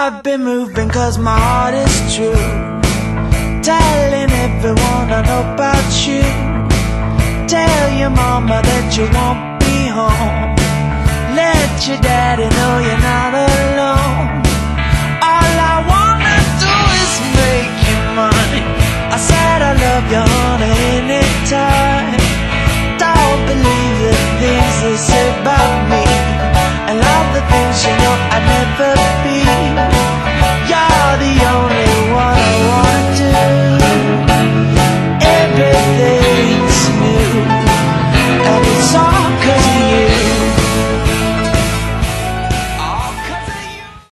I've been moving cause my heart is true, telling everyone I know about you. Tell your mama that you won't be home, let your daddy know you're not alone. All I wanna do is make you money. I said I love you,